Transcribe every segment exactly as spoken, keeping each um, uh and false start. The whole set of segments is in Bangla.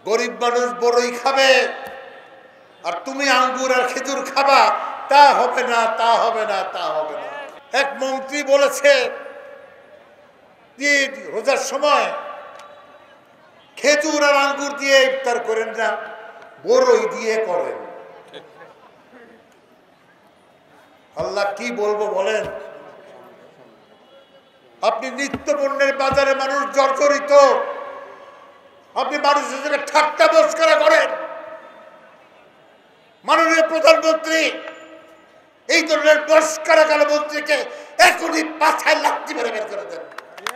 গরিব মানুষ বড়ই খাবে আর তুমি আঙ্গুর আর খেজুর খাবা, তা হবে না, তা হবে না, তা হবে না। এক মন্ত্রী বলেছে যে রোজার সময় খেজুর আর আঙ্গুর দিয়ে ইফতার করেন না, বড়ই দিয়ে করেন। আল্লাহ কি বলবো বলেন? আপনি নিত্য পণ্যের বাজারে মানুষ জর্জরিত, আপনি মানুষের সঙ্গে ঠাট্টা মস্করা করেন। মাননীয় প্রধানমন্ত্রী এই ধরনের মস্করা কালো মন্ত্রীকে এখনই পাছায় লাথি মেরে বের করে দেন।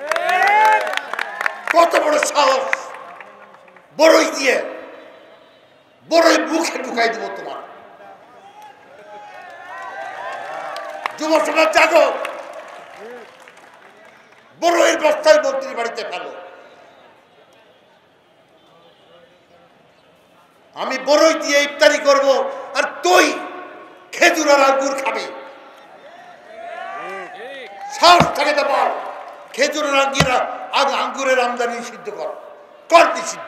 কত বড় সাহস! বড়ই দিয়ে বড়ই মুখে ঢুকাই দিব তোমার। যুব সমাজ জাগো, বড়ইয়ের বস্তায় মন্ত্রীর বাড়িতে ফেলো। আমি বড়ই দিয়ে ইফতারি করব আর তুই খেজুর আর আঙ্গুর খাবি। সাহস থাকে তো বল, খেজুর আর আঙ্গুরা আর আঙ্গুরের আমদানি নিষিদ্ধ কর, কর নিষিদ্ধ।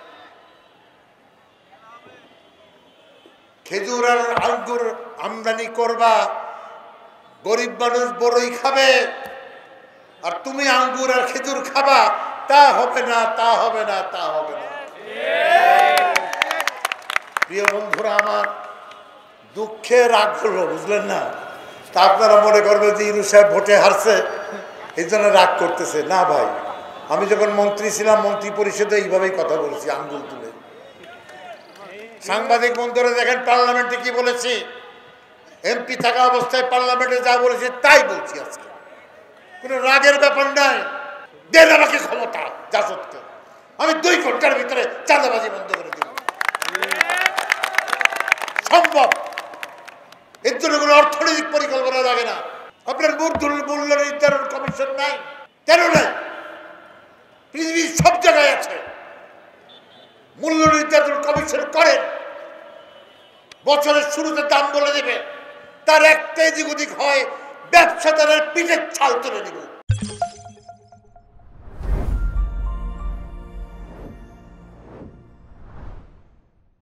খেজুর আর আঙ্গুর আমদানি করবা, গরিব মানুষ বড়ই খাবে আর তুমি আঙ্গুর আর খেজুর খাবা, তা হবে না, তা হবে না, তা হবে না। প্রিয় বন্ধুরা আমার, দুঃখে রাগ করলো, বুঝলেন না? তা আপনারা মনে করবে যে ইনু সাহেব ভোটে হারছে এই জন্য রাগ করতেছে। না ভাই, আমি যখন মন্ত্রী ছিলাম মন্ত্রী পরিষদে এইভাবেই কথা বলেছি, আঙ্গুল তুলে। সাংবাদিক বন্ধুরা দেখেন পার্লামেন্টে কি বলেছি, এমপি থাকা অবস্থায় পার্লামেন্টে যা বলেছি তাই বলছি আজকে। কোনো রাগের ব্যাপার নাই। দেন আমাকে ক্ষমতা, যা সত্য আমি দুই ঘন্টার ভিতরে চাঁদাবাজি বন্ধ করে দেব, সম্ভব। এর জন্য কোনো অর্থনৈতিক পরিকল্পনা লাগে না। আপনার মূল্য নির্ধারণ কমিশন নাই, কেন নাই? পৃথিবীর সব জায়গায় আছে। মূল্য নির্ধারণ কমিশন করেন, বছরের শুরুতে দাম বলে দেবে, তার একটা এদিক ওদিক হয় ব্যবসাদারের পিঠের ছাল তুলে নিব।